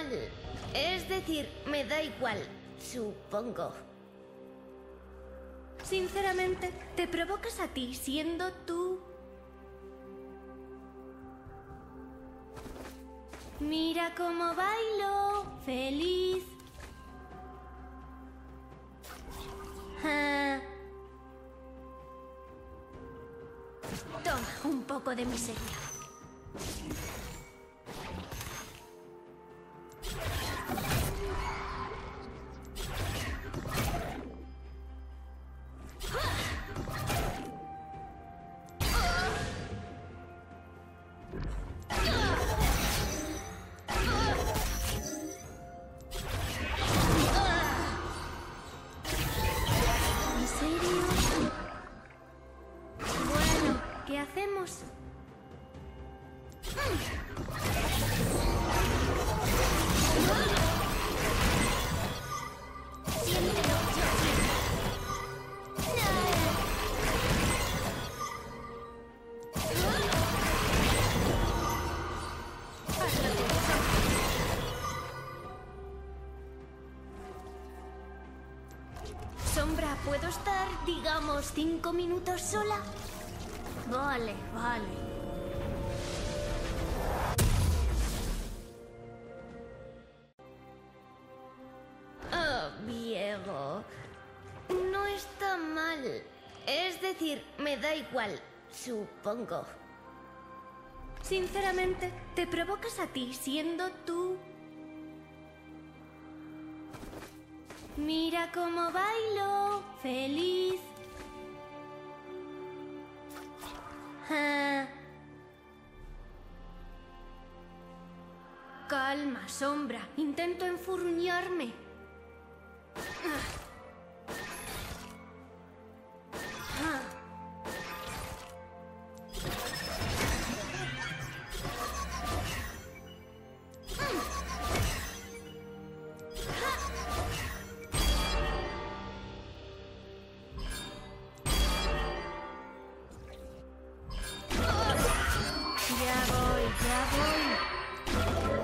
mal. Es decir, me da igual, supongo. Sinceramente, te provocas a ti siendo tú. Mira cómo bailo, feliz. Ah. Toma, un poco de miseria. ¿En serio? Bueno, ¿qué hacemos? Sombra, ¿puedo estar, digamos, 5 minutos sola? Vale, vale. Oh, Diego. No está mal. Es decir, me da igual, supongo. Sinceramente, te provocas a ti siendo tú. Mira cómo bailo, feliz. Ah. Calma, Sombra. Intento enfurruñarme. Ya voy, ya voy.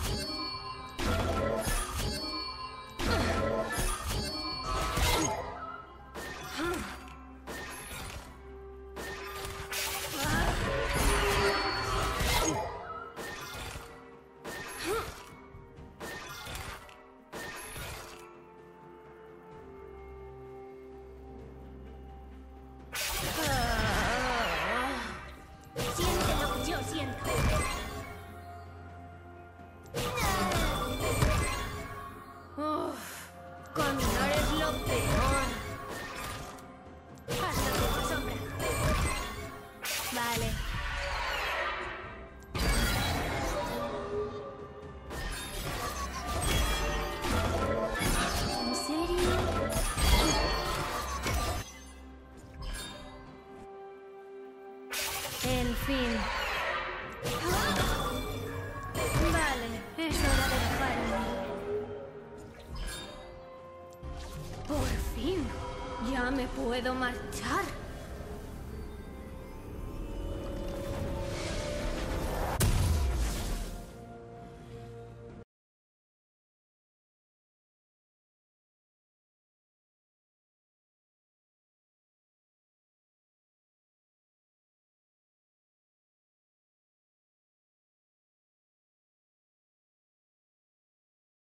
Siente lo que yo siento. Uf, caminar es lo peor. Hazlo tú, Sombra. Vale. ¿En serio? En fin. Vale, es hora de dejarme. Por fin, ya me puedo marchar.